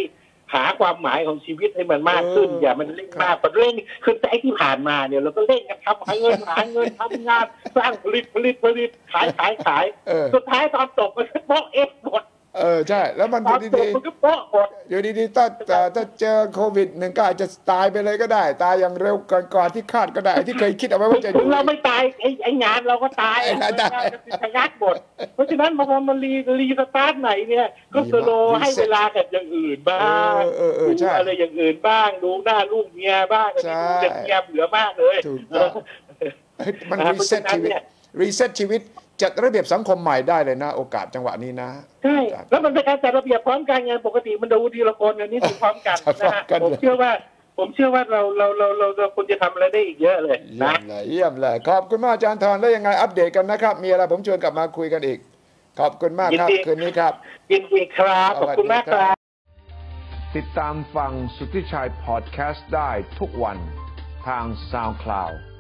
หาความหมายของชีวิตให้มันมากขึ้นอย่ามันเร่งมากแต่เร่งคือไอ้ที่ผ่านมาเนี่ยเราก็เร่งกันทำหาเงินหาเงินทำงานสร้างผลิตผลิตผลิตขายขายขายสุดท้ายตอนจบมันก็โป๊ะเองหมดเออใช่แล้วมันอยู่ดีๆอยู่ดีๆถ้าถ้าเจอโควิดหนึ่งก็อาจจะตายไปเลยก็ได้ตายอย่างเร็วก่อนที่คาดก็ได้ที่เคยคิดเอาไว้ว่าจะถึงเราไม่ตายไอ้ไอ้งานเราก็ตายจะชะงักหมดเพราะฉะนั้นพอมันรีรีสตาร์ทไหนเนี่ยก็สโลให้เวลากับอย่างอื่นบ้างดูอะไรอย่างอื่นบ้างดูหน้าลูกเมียบ้างดูเด็กเมียเบื่อมากเลยมันรีเซ็ตชีวิตรีเซ็ตชีวิตจัดระเบียบสังคมใหม่ได้เลยนะโอกาสจังหวะนี้นะใช่แล้วมันเป็นการจัดระเบียบพร้อมกันไงปกติมันดูทีละคนอันนี้ดูพร้อมกันนะฮะผมเชื่อว่าผมเชื่อว่าเราเราเราเราเราควรจะทำอะไรได้อีกเยอะเลยนะเยี่ยมเลยขอบคุณมากอาจารย์ธรแล้วยังไงอัปเดตกันนะครับมีอะไรผมชวนกลับมาคุยกันอีกขอบคุณมากครับคืนนี้ครับยินดีครับขอบคุณมากครับติดตามฟังสุทธิชัยพอดแคสต์ได้ทุกวันทาง SoundCloud